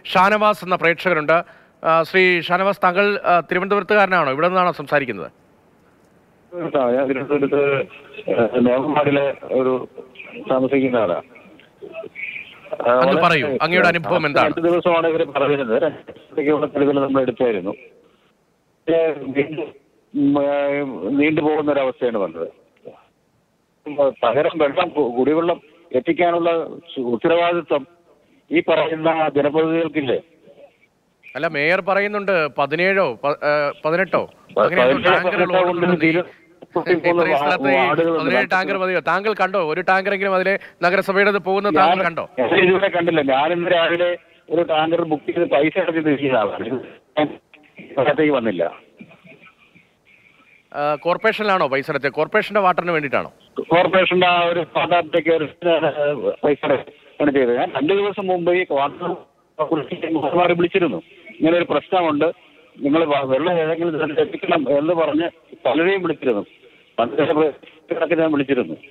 ഷാനവാസ് എന്ന പ്രേക്ഷകരുണ്ട്. ശ്രീ ഷാനവാസ്, താങ്കൾ തിരുവനന്തപുരത്തുകാരനാണോ? ഇവിടെ നിന്നാണോ സംസാരിക്കുന്നത്? ഞാൻ തിരുവനന്തപുരത്ത് നേമമാടിലെ ഒരു താമസിക്കുന്ന ആളാണ്. പറയൂ, അങ്ങയുടെ അനുഭവം എന്താണ്? 2 ദിവസമാണ് ഇവർ പറയുന്നത്. 2 തെളിവുകൾ നമ്മൾ എടുത്തായിരുന്നു. നീണ്ടുപോകുന്ന ഒരവസ്ഥയാണ് വന്നത്. പകരം കുടിവെള്ളം എത്തിക്കാനുള്ള ഉത്തരവാദിത്വം ഈ പറയുന്ന ജനപ്രതിനിധികൾക്കില്ലേ? അല്ല, മേയർ പറയുന്നുണ്ട് 17 18 ടാങ്കർ മതിയോ? താങ്കൾ കണ്ടോ? ഒരു ടാങ്കറെങ്കിലും അതിലെ നഗരസഭയുടെ പോകുന്നത് താങ്കൾ കണ്ടോ? ഇതുവരെ കണ്ടില്ല. ഞാൻ ഇന്ന് രാവിലെ ഒരു ടാങ്കർ ബുക്ക് ചെയ്ത് പൈസ അടച്ച് തിരിച്ചതാണ്. വന്നില്ല. കോർപ്പറേഷനിലാണോ പൈസ അടച്ചത്? കോർപ്പറേഷന്റെ വാട്ടറിന് വേണ്ടിയിട്ടാണോ? കോർപ്പറേഷന്റെ ആ ഒരു പാട്ടാത്തേക്ക് പൈസ ചെയ്തത്. ഞാൻ 2 ദിവസം മുമ്പ് ഈ വാട്ടർ വിളിച്ചിരുന്നു. ഇങ്ങനെ ഒരു പ്രശ്നമുണ്ട്, നിങ്ങൾ വെള്ളം ഏതെങ്കിലും എത്തിക്കണം എന്ന് പറഞ്ഞ് പലരെയും വിളിച്ചിരുന്നു. 15 ഞാൻ വിളിച്ചിരുന്നു.